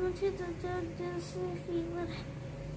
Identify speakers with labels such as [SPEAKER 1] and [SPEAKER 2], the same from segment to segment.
[SPEAKER 1] मुझे तो 4 दिन से फीवर है।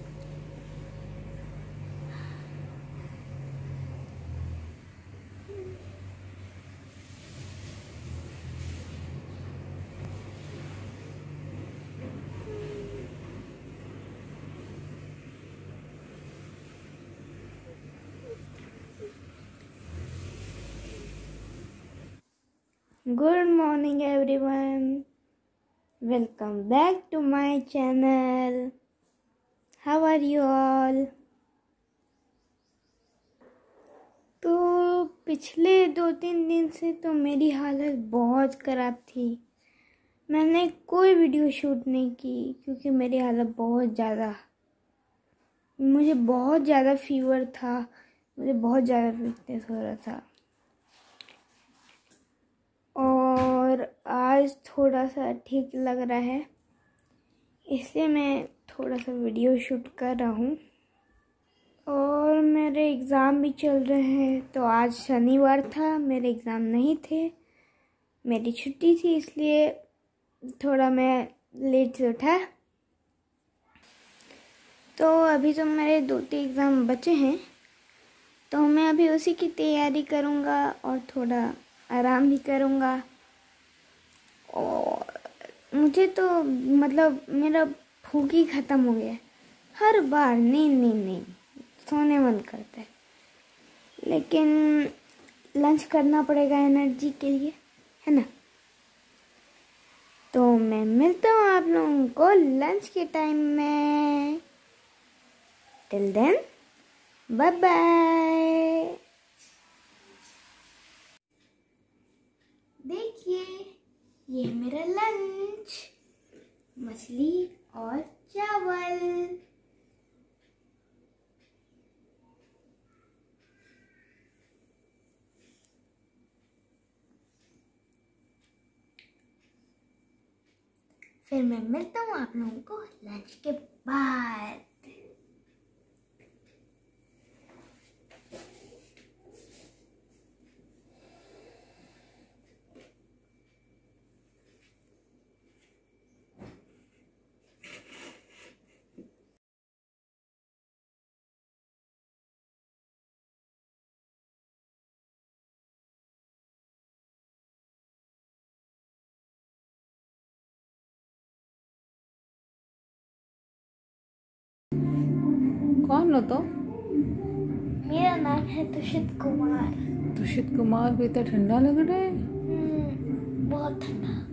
[SPEAKER 1] Good morning everyone. Welcome back to my channel. How are you all? तो पिछले 2-3 दिन से तो मेरी हालत बहुत ख़राब थी। मैंने कोई वीडियो शूट नहीं की क्योंकि मेरी हालत मुझे बहुत ज़्यादा फीवर था। मुझे बहुत ज़्यादा वीकनेस हो रहा था और आज थोड़ा सा ठीक लग रहा है, इसलिए मैं थोड़ा सा वीडियो शूट कर रहा हूँ। और मेरे एग्ज़ाम भी चल रहे हैं, तो आज शनिवार था, मेरे एग्ज़ाम नहीं थे, मेरी छुट्टी थी, इसलिए थोड़ा मैं लेट से उठा। तो अभी तो मेरे 2-3 एग्ज़ाम बचे हैं, तो मैं अभी उसी की तैयारी करूँगा और थोड़ा आराम भी करूँगा। और मुझे तो मतलब मेरा भूख ही ख़त्म हो गया। हर बार नींद सोने मन करता है, लेकिन लंच करना पड़ेगा एनर्जी के लिए, है ना। तो मैं मिलता हूँ आप लोगों को लंच के टाइम में। Till then bye bye. देखिए ये मेरा लंच, मछली और चावल। फिर मैं मिलता हूँ आप लोगों को लंच के बाद।
[SPEAKER 2] कौन हो तो?
[SPEAKER 1] मेरा नाम है तुषित कुमार।
[SPEAKER 2] तुषित कुमार को इतना ठंडा लग रहा है?
[SPEAKER 1] बहुत ठंडा।